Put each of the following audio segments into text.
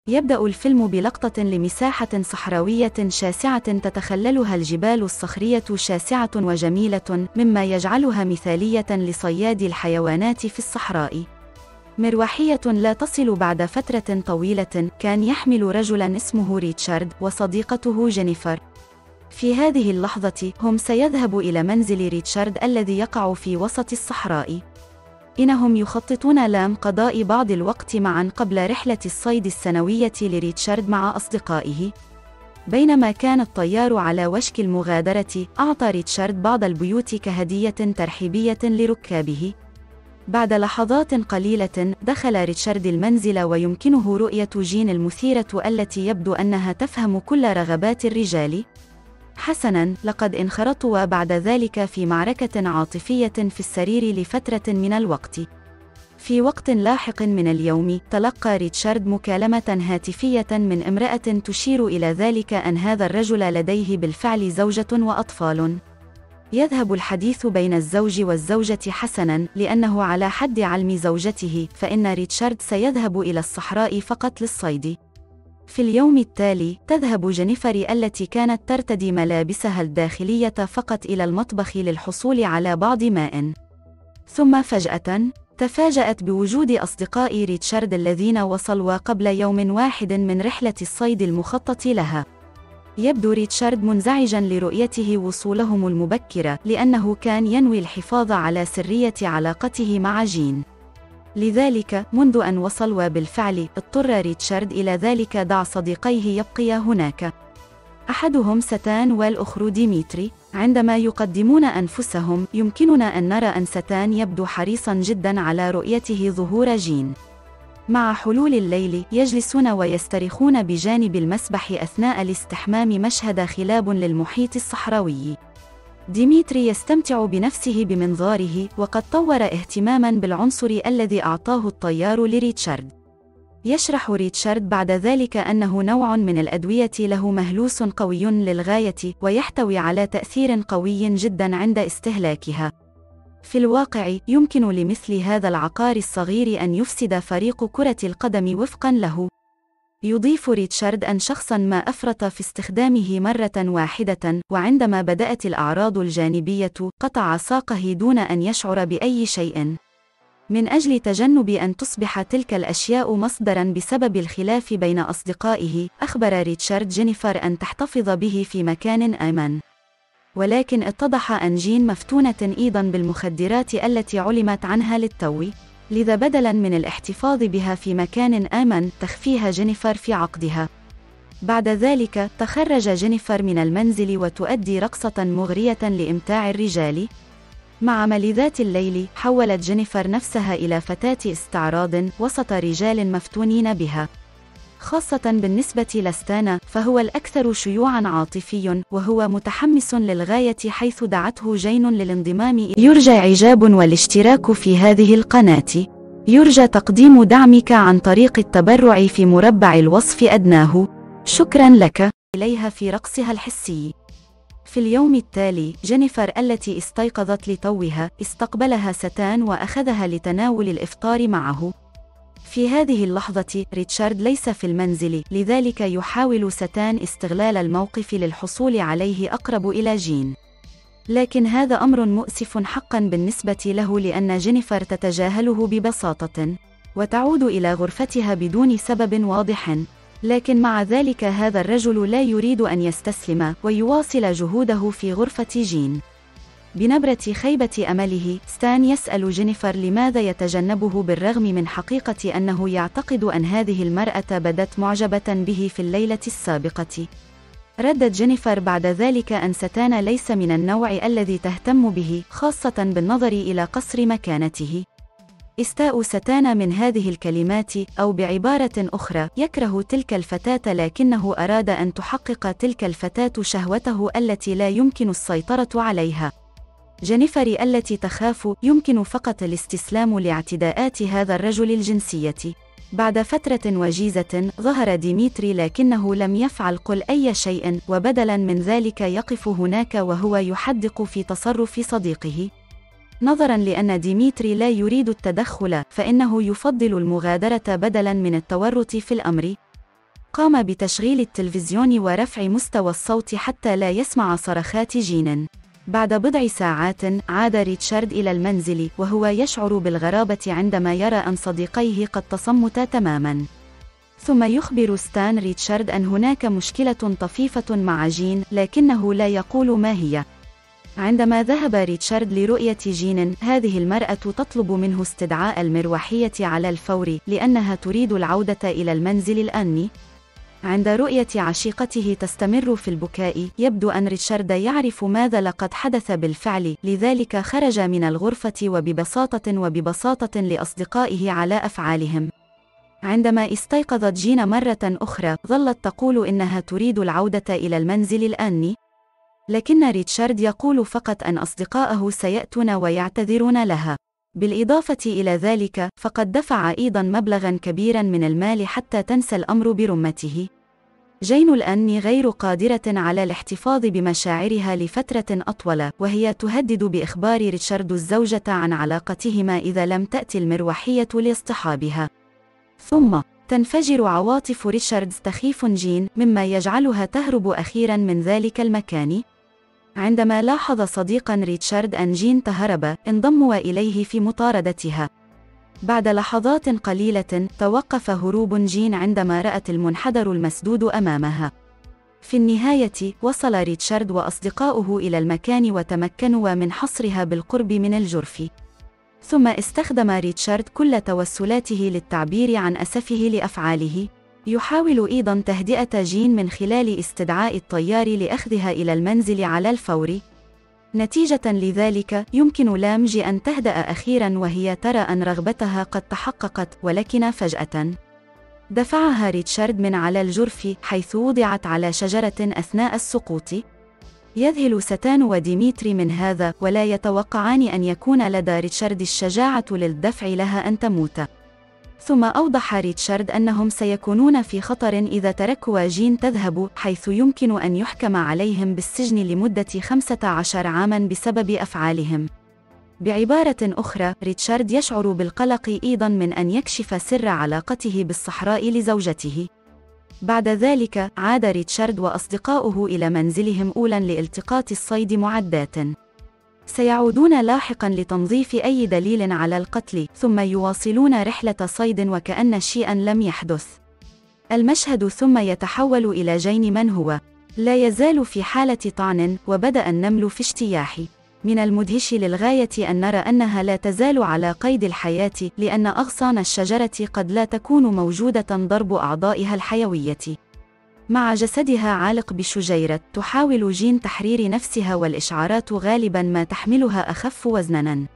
يبدأ الفيلم بلقطة لمساحة صحراوية شاسعة تتخللها الجبال الصخرية شاسعة وجميلة، مما يجعلها مثالية لصياد الحيوانات في الصحراء. مروحية لا تصل بعد فترة طويلة. كان يحمل رجلا اسمه ريتشارد وصديقته جينيفر. في هذه اللحظة هم سيذهب إلى منزل ريتشارد الذي يقع في وسط الصحراء. إنهم يخططون لقضاء بعض الوقت معا قبل رحلة الصيد السنوية لريتشارد مع أصدقائه. بينما كان الطيار على وشك المغادرة، أعطى ريتشارد بعض البيوت كهدية ترحيبية لركابه. بعد لحظات قليلة دخل ريتشارد المنزل ويمكنه رؤية جين المثيرة التي يبدو أنها تفهم كل رغبات الرجال. حسناً، لقد انخرطوا بعد ذلك في معركة عاطفية في السرير لفترة من الوقت. في وقت لاحق من اليوم، تلقى ريتشارد مكالمة هاتفية من امرأة تشير إلى ذلك أن هذا الرجل لديه بالفعل زوجة وأطفال. يذهب الحديث بين الزوج والزوجة حسناً، لأنه على حد علم زوجته، فإن ريتشارد سيذهب إلى الصحراء فقط للصيد. في اليوم التالي، تذهب جينيفر التي كانت ترتدي ملابسها الداخلية فقط إلى المطبخ للحصول على بعض ماء. ثم فجأة، تفاجأت بوجود أصدقاء ريتشارد الذين وصلوا قبل يوم واحد من رحلة الصيد المخطط لها. يبدو ريتشارد منزعجاً لرؤيته وصولهم المبكرة، لأنه كان ينوي الحفاظ على سرية علاقته مع جين. لذلك، منذ أن وصلوا بالفعل، اضطر ريتشارد إلى ذلك دع صديقيه يبقيا هناك. أحدهم ستان والأخر ديميتري. عندما يقدمون أنفسهم، يمكننا أن نرى أن ستان يبدو حريصاً جداً على رؤيته ظهور جين. مع حلول الليل، يجلسون ويسترخون بجانب المسبح أثناء الاستحمام، مشهد خلاب للمحيط الصحراوي. ديميتري يستمتع بنفسه بمنظاره، وقد طور اهتماماً بالعنصر الذي أعطاه الطيار لريتشارد. يشرح ريتشارد بعد ذلك أنه نوع من الأدوية له مهلوس قوي للغاية، ويحتوي على تأثير قوي جداً عند استهلاكها. في الواقع، يمكن لمثل هذا العقار الصغير أن يفسد فريق كرة القدم وفقاً له. يضيف ريتشارد أن شخصاً ما أفرط في استخدامه مرة واحدة، وعندما بدأت الأعراض الجانبية، قطع ساقه دون أن يشعر بأي شيء. من أجل تجنب أن تصبح تلك الأشياء مصدراً بسبب الخلاف بين أصدقائه، أخبر ريتشارد جينيفر أن تحتفظ به في مكان آمن. ولكن اتضح أن جين مفتونة أيضاً بالمخدرات التي علمت عنها للتو. لذا بدلاً من الاحتفاظ بها في مكان آمن، تخفيها جينيفر في عقدها. بعد ذلك، تخرج جينيفر من المنزل وتؤدي رقصة مغرية لإمتاع الرجال. مع ملذات الليل، حولت جينيفر نفسها إلى فتاة استعراض وسط رجال مفتونين بها. خاصة بالنسبة لستانا، فهو الأكثر شيوعاً عاطفي، وهو متحمس للغاية، حيث دعته جين للانضمام. يرجى إعجاب والاشتراك في هذه القناة. يرجى تقديم دعمك عن طريق التبرع في مربع الوصف أدناه. شكراً لك. إليها في رقصها الحسي. في اليوم التالي، جينيفر التي استيقظت لتوها، استقبلها ستان وأخذها لتناول الإفطار معه. في هذه اللحظة، ريتشارد ليس في المنزل، لذلك يحاول ستان استغلال الموقف للحصول عليه أقرب إلى جين. لكن هذا أمر مؤسف حقاً بالنسبة له، لأن جينيفر تتجاهله ببساطة، وتعود إلى غرفتها بدون سبب واضح. لكن مع ذلك، هذا الرجل لا يريد أن يستسلم، ويواصل جهوده في غرفة جين. بنبرة خيبة أمله، ستان يسأل جينيفر لماذا يتجنبه، بالرغم من حقيقة أنه يعتقد أن هذه المرأة بدت معجبة به في الليلة السابقة. ردت جينيفر بعد ذلك أن ستان ليس من النوع الذي تهتم به، خاصة بالنظر إلى قصر مكانته. استاء ستان من هذه الكلمات، أو بعبارة أخرى، يكره تلك الفتاة، لكنه أراد أن تحقق تلك الفتاة شهوته التي لا يمكن السيطرة عليها. جينيفر التي تخاف، يمكن فقط الاستسلام لاعتداءات هذا الرجل الجنسية. بعد فترة وجيزة، ظهر ديميتري، لكنه لم يفعل أي شيء، وبدلاً من ذلك يقف هناك وهو يحدق في تصرف صديقه. نظراً لأن ديميتري لا يريد التدخل، فإنه يفضل المغادرة بدلاً من التورط في الأمر. قام بتشغيل التلفزيون ورفع مستوى الصوت حتى لا يسمع صرخات جين. بعد بضع ساعات عاد ريتشارد إلى المنزل وهو يشعر بالغرابة عندما يرى أن صديقيه قد تصمتا تماما. ثم يخبر ستان ريتشارد أن هناك مشكلة طفيفة مع جين، لكنه لا يقول ما هي. عندما ذهب ريتشارد لرؤية جين، هذه المرأة تطلب منه استدعاء المروحية على الفور لأنها تريد العودة إلى المنزل الآن. عند رؤية عشيقته تستمر في البكاء، يبدو أن ريتشارد يعرف ماذا لقد حدث بالفعل، لذلك خرج من الغرفة وببساطة لأصدقائه على أفعالهم. عندما استيقظت جين مرة أخرى، ظلت تقول إنها تريد العودة إلى المنزل الآن، لكن ريتشارد يقول فقط أن أصدقائه سيأتون ويعتذرون لها. بالإضافة إلى ذلك، فقد دفع أيضا مبلغا كبيرا من المال حتى تنسى الأمر برمته. جين الآن غير قادرة على الاحتفاظ بمشاعرها لفترة أطول، وهي تهدد بإخبار ريتشارد الزوجة عن علاقتهما إذا لم تأتي المروحية لاصطحابها. ثم تنفجر عواطف ريتشارد تخيف جين، مما يجعلها تهرب أخيرا من ذلك المكان. عندما لاحظ صديقا ريتشارد أن جين تهرب، انضموا إليه في مطاردتها. بعد لحظات قليلة، توقف هروب جين عندما رأت المنحدر المسدود أمامها. في النهاية، وصل ريتشارد وأصدقاؤه إلى المكان وتمكنوا من حصرها بالقرب من الجرف. ثم استخدم ريتشارد كل توسلاته للتعبير عن أسفه لأفعاله. يحاول أيضا تهدئة جين من خلال استدعاء الطيار لأخذها إلى المنزل على الفور. نتيجة لذلك، يمكن لامج أن تهدأ أخيرا وهي ترى أن رغبتها قد تحققت، ولكن فجأة دفعها ريتشارد من على الجرف حيث وضعت على شجرة أثناء السقوط. يذهل ستان وديميتري من هذا، ولا يتوقعان أن يكون لدى ريتشارد الشجاعة للدفع لها أن تموت. ثم أوضح ريتشارد أنهم سيكونون في خطر إذا تركوا جين تذهب، حيث يمكن أن يحكم عليهم بالسجن لمدة 15 عاما بسبب أفعالهم. بعبارة أخرى، ريتشارد يشعر بالقلق أيضا من أن يكشف سر علاقته بالصحراء لزوجته. بعد ذلك، عاد ريتشارد وأصدقاؤه إلى منزلهم أولا لالتقاط الصيد معدات. سيعودون لاحقا لتنظيف أي دليل على القتل، ثم يواصلون رحلة صيد وكأن شيئا لم يحدث. المشهد ثم يتحول إلى جين من هو لا يزال في حالة طعن، وبدأ النمل في اجتياح. من المدهش للغاية أن نرى أنها لا تزال على قيد الحياة، لأن أغصان الشجرة قد لا تكون موجودة ضرب أعضائها الحيوية. مع جسدها عالق بشجيرة، تحاول جين تحرير نفسها، والإشعارات غالبا ما تحملها أخف وزنا.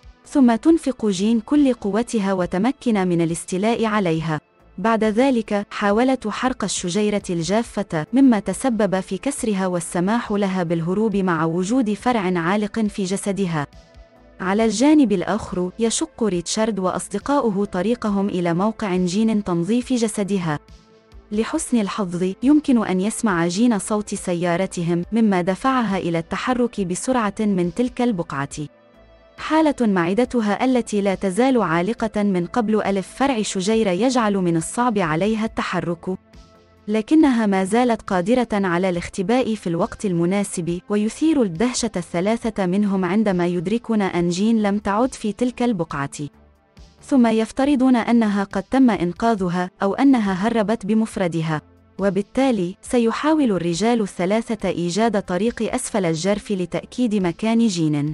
ثم تنفق جين كل قوتها وتمكن من الاستيلاء عليها. بعد ذلك، حاولت حرق الشجيرة الجافة، مما تسبب في كسرها والسماح لها بالهروب مع وجود فرع عالق في جسدها. على الجانب الآخر، يشق ريتشارد وأصدقاؤه طريقهم إلى موقع جين تنظيف جسدها. لحسن الحظ، يمكن أن يسمع جين صوت سيارتهم، مما دفعها إلى التحرك بسرعة من تلك البقعة. حالة معدتها التي لا تزال عالقة من قبل فرع شجيرة يجعل من الصعب عليها التحرك، لكنها ما زالت قادرة على الاختباء في الوقت المناسب، ويثير الدهشة الثلاثة منهم عندما يدركون أن جين لم تعد في تلك البقعة. ثم يفترضون أنها قد تم إنقاذها، أو أنها هربت بمفردها. وبالتالي، سيحاول الرجال الثلاثة إيجاد طريق أسفل الجرف لتأكيد مكان جين.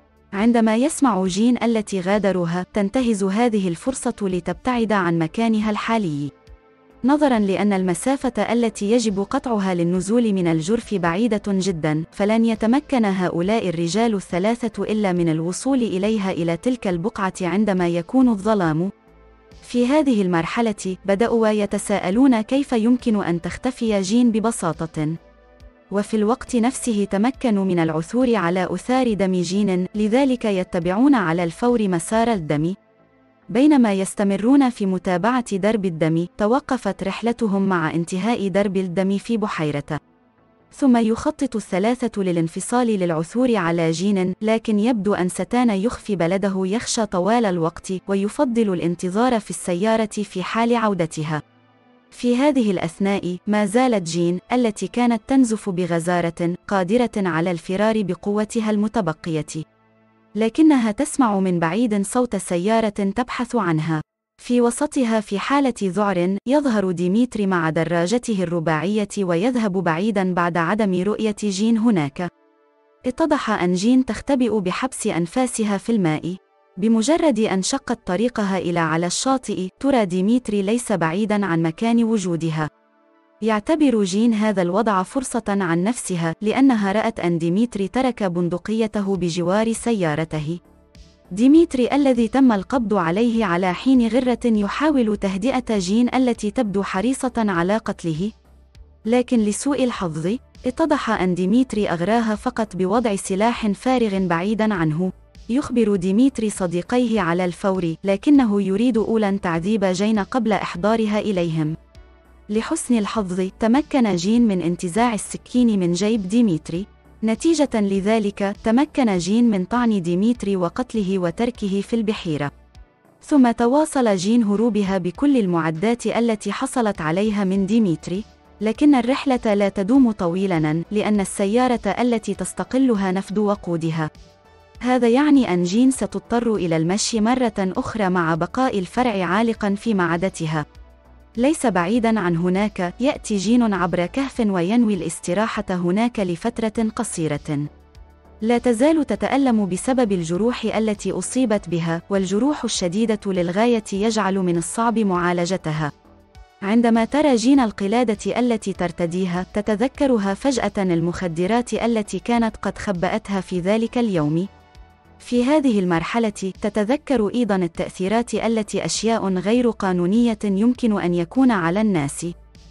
عندما يسمع جين التي غادروها، تنتهز هذه الفرصة لتبتعد عن مكانها الحالي. نظرا لأن المسافة التي يجب قطعها للنزول من الجرف بعيدة جدا، فلن يتمكن هؤلاء الرجال الثلاثة إلا من الوصول إليها إلى تلك البقعة عندما يكون الظلام. في هذه المرحلة، بدأوا يتساءلون كيف يمكن أن تختفي جين ببساطة. وفي الوقت نفسه تمكنوا من العثور على آثار دم جين، لذلك يتبعون على الفور مسار الدم. بينما يستمرون في متابعة درب الدم، توقفت رحلتهم مع انتهاء درب الدم في بحيرة. ثم يخطط الثلاثة للانفصال للعثور على جين، لكن يبدو أن ستان يخفي بلده يخشى طوال الوقت، ويفضل الانتظار في السيارة في حال عودتها. في هذه الأثناء ما زالت جين التي كانت تنزف بغزارة قادرة على الفرار بقوتها المتبقية، لكنها تسمع من بعيد صوت سيارة تبحث عنها. في وسطها في حالة ذعر يظهر ديميتري مع دراجته الرباعية ويذهب بعيدا بعد عدم رؤية جين هناك. اتضح أن جين تختبئ بحبس أنفاسها في الماء. بمجرد أن شقت طريقها إلى على الشاطئ ترى ديميتري ليس بعيدا عن مكان وجودها. يعتبر جين هذا الوضع فرصة عن نفسها لأنها رأت أن ديميتري ترك بندقيته بجوار سيارته. ديميتري الذي تم القبض عليه على حين غرة يحاول تهدئة جين التي تبدو حريصة على قتله، لكن لسوء الحظ اتضح أن ديميتري أغراها فقط بوضع سلاح فارغ بعيدا عنه. يخبر ديميتري صديقيه على الفور، لكنه يريد أولاً تعذيب جين قبل إحضارها إليهم. لحسن الحظ تمكن جين من انتزاع السكين من جيب ديميتري. نتيجة لذلك تمكن جين من طعن ديميتري وقتله وتركه في البحيرة. ثم تواصل جين هروبها بكل المعدات التي حصلت عليها من ديميتري، لكن الرحلة لا تدوم طويلاً لأن السيارة التي تستقلها نفد وقودها. هذا يعني أن جين ستضطر إلى المشي مرة أخرى مع بقاء الفرع عالقاً في معدتها. ليس بعيداً عن هناك يأتي جين عبر كهف وينوي الاستراحة هناك لفترة قصيرة. لا تزال تتألم بسبب الجروح التي أصيبت بها، والجروح الشديدة للغاية يجعل من الصعب معالجتها. عندما ترى جين القلادة التي ترتديها تتذكرها فجأة المخدرات التي كانت قد خبأتها في ذلك اليوم. في هذه المرحلة تتذكر أيضاً التأثيرات التي أشياء غير قانونية يمكن أن يكون على الناس.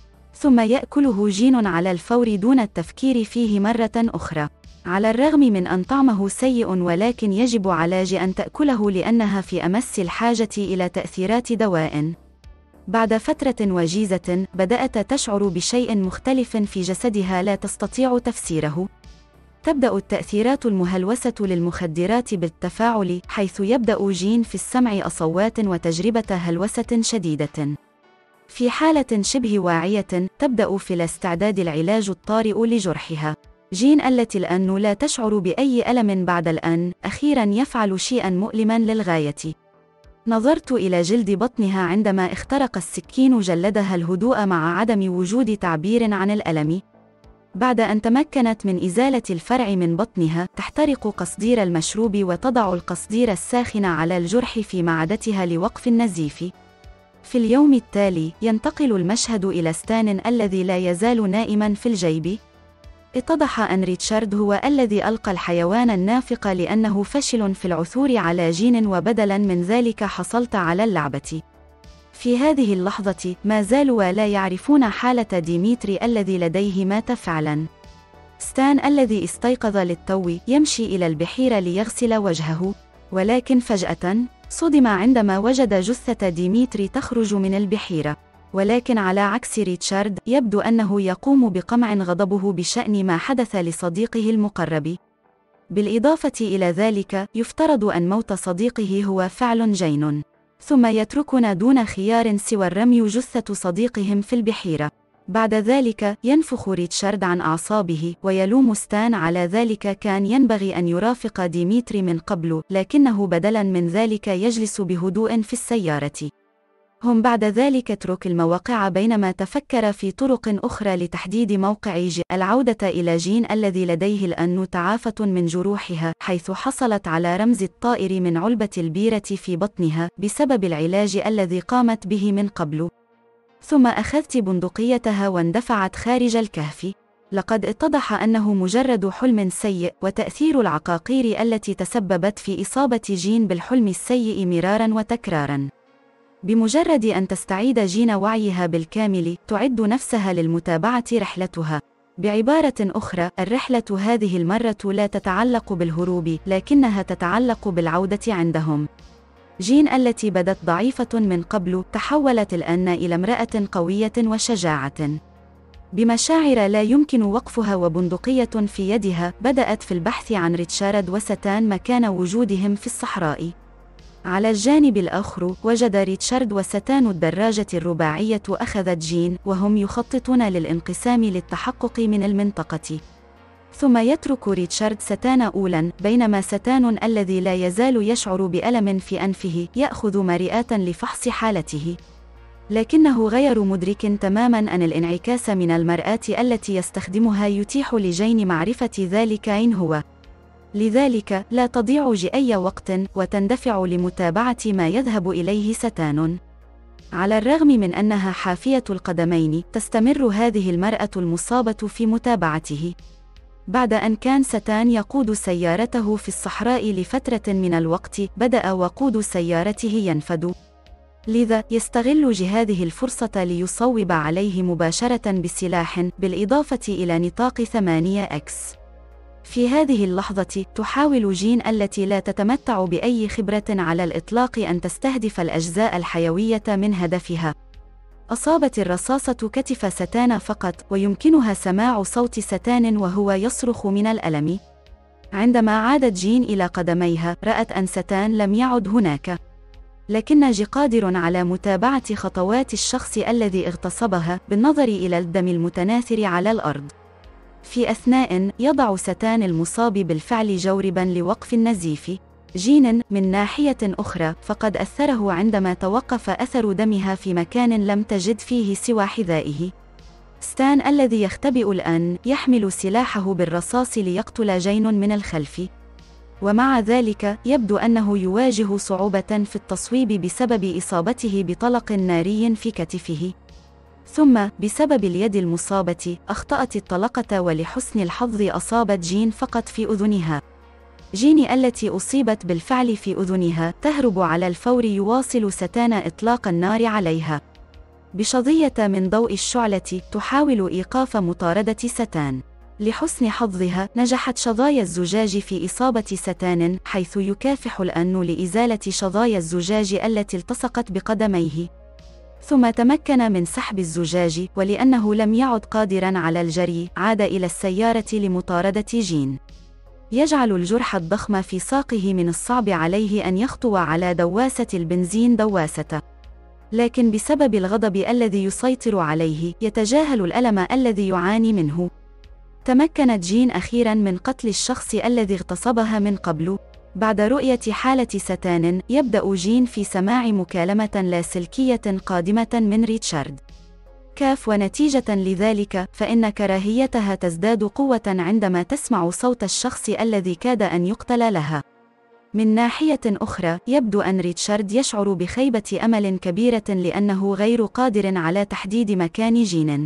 ثم يأكله جين على الفور دون التفكير فيه مرة أخرى. على الرغم من أن طعمه سيء، ولكن يجب على جين أن تأكله لأنها في أمس الحاجة إلى تأثيرات دواء. بعد فترة وجيزة بدأت تشعر بشيء مختلف في جسدها لا تستطيع تفسيره. تبدأ التأثيرات المهلوسة للمخدرات بالتفاعل، حيث يبدأ جين في السمع أصوات وتجربة هلوسة شديدة. في حالة شبه واعية تبدأ في الاستعداد العلاج الطارئ لجرحها. جين التي الآن لا تشعر بأي ألم بعد الآن أخيرا يفعل شيئا مؤلما للغاية. نظرت إلى جلد بطنها عندما اخترق السكين جلدها الهدوء مع عدم وجود تعبير عن الألم. بعد أن تمكنت من إزالة الفرع من بطنها تحترق قصدير المشروب وتضع القصدير الساخن على الجرح في معدتها لوقف النزيف. في اليوم التالي ينتقل المشهد إلى ستان الذي لا يزال نائما في الجيب. اتضح أن ريتشارد هو الذي ألقى الحيوان النافق لأنه فشل في العثور على جين، وبدلا من ذلك حصلت على اللعبة. في هذه اللحظة ما زالوا لا يعرفون حالة ديميتري الذي لديه مات فعلا. ستان الذي استيقظ للتو يمشي إلى البحيرة ليغسل وجهه، ولكن فجأة صدم عندما وجد جثة ديميتري تخرج من البحيرة. ولكن على عكس ريتشارد يبدو أنه يقوم بقمع غضبه بشأن ما حدث لصديقه المقرب. بالإضافة إلى ذلك يفترض أن موت صديقه هو فعل جين، ثم يتركنا دون خيار سوى الرمي جثة صديقهم في البحيرة. بعد ذلك ينفخ ريتشارد عن أعصابه ويلوم ستان على ذلك. كان ينبغي أن يرافق ديميتري من قبل، لكنه بدلا من ذلك يجلس بهدوء في السيارة. هم بعد ذلك ترك المواقع بينما تفكر في طرق أخرى لتحديد موقع العودة إلى جين الذي لديه الآن تعافة من جروحها، حيث حصلت على رمز الطائر من علبة البيرة في بطنها بسبب العلاج الذي قامت به من قبل. ثم أخذت بندقيتها واندفعت خارج الكهف. لقد اتضح أنه مجرد حلم سيء، وتأثير العقاقير التي تسببت في إصابة جين بالحلم السيء مرارا وتكرارا. بمجرد أن تستعيد جين وعيها بالكامل تعد نفسها للمتابعة رحلتها. بعبارة أخرى، الرحلة هذه المرة لا تتعلق بالهروب، لكنها تتعلق بالعودة عندهم. جين التي بدت ضعيفة من قبل تحولت الآن إلى امرأة قوية وشجاعة بمشاعر لا يمكن وقفها، وبندقية في يدها بدأت في البحث عن ريتشارد وستان مكان وجودهم في الصحراء. على الجانب الآخر، وجد ريتشارد وستان الدراجة الرباعية أخذت جين، وهم يخططون للانقسام للتحقق من المنطقة. ثم يترك ريتشارد ستان أولاً، بينما ستان الذي لا يزال يشعر بألم في أنفه يأخذ مرئات لفحص حالته. لكنه غير مدرك تماماً أن الانعكاس من المرآة التي يستخدمها يتيح لجين معرفة ذلك أين هو. لذلك لا تضيع أي وقت وتندفع لمتابعة ما يذهب إليه ستان. على الرغم من أنها حافية القدمين، تستمر هذه المرأة المصابة في متابعته. بعد أن كان ستان يقود سيارته في الصحراء لفترة من الوقت، بدأ وقود سيارته ينفد. لذا يستغل هذه الفرصة ليصوب عليه مباشرة بسلاح، بالإضافة إلى نطاق 8X. في هذه اللحظة تحاول جين التي لا تتمتع بأي خبرة على الإطلاق أن تستهدف الأجزاء الحيوية من هدفها. أصابت الرصاصة كتف ستان فقط، ويمكنها سماع صوت ستان وهو يصرخ من الألم. عندما عادت جين إلى قدميها، رأت أن ستان لم يعد هناك. لكن جي قادر على متابعة خطوات الشخص الذي اغتصبها، بالنظر إلى الدم المتناثر على الأرض. في أثناء يضع ستان المصاب بالفعل جوربا لوقف النزيف. جين من ناحية أخرى فقد أثره عندما توقف أثر دمها في مكان لم تجد فيه سوى حذائه. ستان الذي يختبئ الآن يحمل سلاحه بالرصاص ليقتل جين من الخلف، ومع ذلك يبدو أنه يواجه صعوبة في التصويب بسبب إصابته بطلق ناري في كتفه. ثم بسبب اليد المصابة أخطأت الطلقة، ولحسن الحظ أصابت جين فقط في أذنها. جين التي أصيبت بالفعل في أذنها تهرب على الفور، يواصل ستان إطلاق النار عليها. بشظية من ضوء الشعلة تحاول إيقاف مطاردة ستان. لحسن حظها نجحت شظايا الزجاج في إصابة ستان، حيث يكافح الأن لإزالة شظايا الزجاج التي التصقت بقدميه. ثم تمكن من سحب الزجاج، ولأنه لم يعد قادراً على الجري، عاد إلى السيارة لمطاردة جين. يجعل الجرح الضخم في ساقه من الصعب عليه أن يخطو على دواسة البنزين دواسة. لكن بسبب الغضب الذي يسيطر عليه، يتجاهل الألم الذي يعاني منه. تمكنت جين أخيراً من قتل الشخص الذي اغتصبها من قبل. بعد رؤية حالة ستان، يبدأ جين في سماع مكالمة لاسلكية قادمة من ريتشارد. ونتيجة لذلك، فإن كراهيتها تزداد قوة عندما تسمع صوت الشخص الذي كاد أن يقتل لها. من ناحية أخرى، يبدو أن ريتشارد يشعر بخيبة أمل كبيرة لأنه غير قادر على تحديد مكان جين.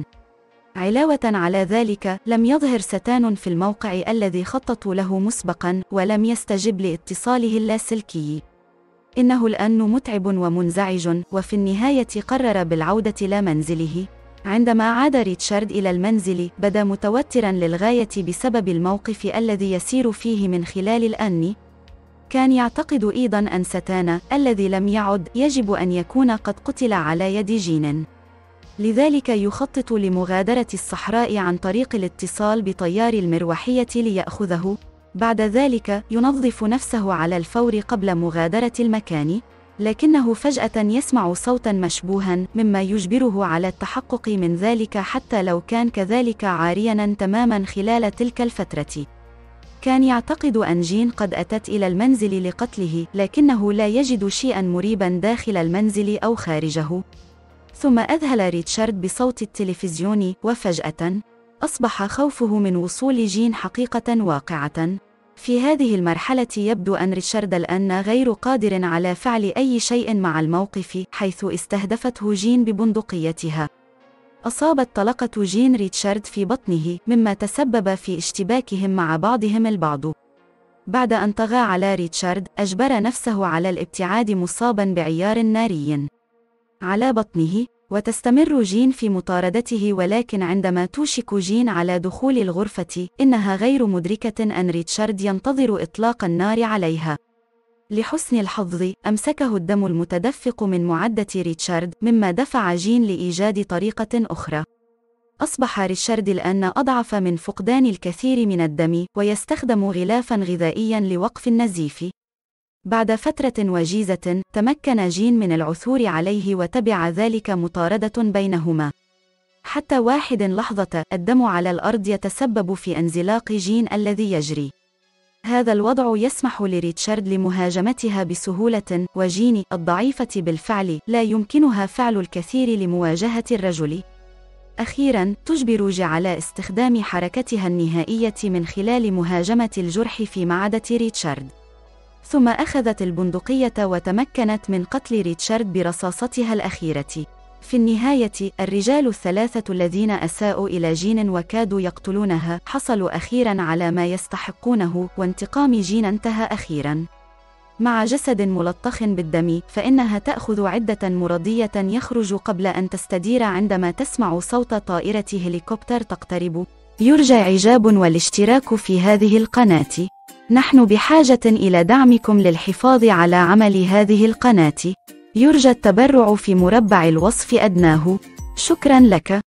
علاوة على ذلك، لم يظهر ستان في الموقع الذي خططوا له مسبقاً، ولم يستجب لاتصاله اللاسلكي. إنه الآن متعب ومنزعج، وفي النهاية قرر بالعودة إلى منزله. عندما عاد ريتشارد إلى المنزل، بدا متوتراً للغاية بسبب الموقف الذي يسير فيه من خلال الآن. كان يعتقد أيضاً أن ستان الذي لم يعد يجب أن يكون قد قتل على يد جين. لذلك يخطط لمغادرة الصحراء عن طريق الاتصال بطيار المروحية ليأخذه. بعد ذلك ينظف نفسه على الفور قبل مغادرة المكان، لكنه فجأة يسمع صوتاً مشبوها، مما يجبره على التحقق من ذلك حتى لو كان كذلك عارياً تماماً خلال تلك الفترة. كان يعتقد أن جين قد أتت إلى المنزل لقتله، لكنه لا يجد شيئاً مريباً داخل المنزل أو خارجه. ثم أذهل ريتشارد بصوت التلفزيون، وفجأة أصبح خوفه من وصول جين حقيقة واقعة. في هذه المرحلة يبدو أن ريتشارد الآن غير قادر على فعل أي شيء مع الموقف، حيث استهدفته جين ببندقيتها. أصابت طلقة جين ريتشارد في بطنه، مما تسبب في اشتباكهم مع بعضهم البعض. بعد أن طغى على ريتشارد، أجبر نفسه على الابتعاد مصابا بعيار ناري على بطنه، وتستمر جين في مطاردته. ولكن عندما توشك جين على دخول الغرفة، إنها غير مدركة أن ريتشارد ينتظر إطلاق النار عليها. لحسن الحظ، أمسكه الدم المتدفق من معدة ريتشارد، مما دفع جين لإيجاد طريقة أخرى. أصبح ريتشارد الآن أضعف من فقدان الكثير من الدم، ويستخدم غلافاً غذائياً لوقف النزيف. بعد فترة وجيزة، تمكن جين من العثور عليه وتبع ذلك مطاردة بينهما. حتى واحد لحظة، الدم على الأرض يتسبب في انزلاق جين الذي يجري. هذا الوضع يسمح لريتشارد لمهاجمتها بسهولة، وجين الضعيفة بالفعل لا يمكنها فعل الكثير لمواجهة الرجل. أخيراً، تجبر جي على استخدام حركتها النهائية من خلال مهاجمة الجرح في معدة ريتشارد. ثم أخذت البندقية وتمكنت من قتل ريتشارد برصاصتها الأخيرة. في النهاية، الرجال الثلاثة الذين أساءوا إلى جين وكادوا يقتلونها حصلوا أخيراً على ما يستحقونه، وانتقام جين انتهى أخيراً. مع جسد ملطخ بالدم، فإنها تأخذ عدة مرضية يخرج قبل أن تستدير عندما تسمع صوت طائرة هليكوبتر تقترب. يرجى إعجاب والاشتراك في هذه القناة. نحن بحاجة إلى دعمكم للحفاظ على عمل هذه القناة. يرجى التبرع في مربع الوصف أدناه. شكرا لك.